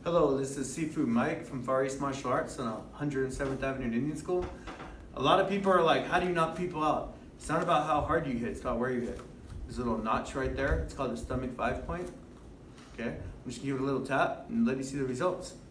Hello, this is Sifu Mike from Far East Martial Arts on 107th Avenue Indian School. A lot of people are like, how do you knock people out? It's not about how hard you hit, it's about where you hit. There's a little notch right there. It's called the stomach 5 point. Okay, I'm just gonna give it a little tap and let you see the results.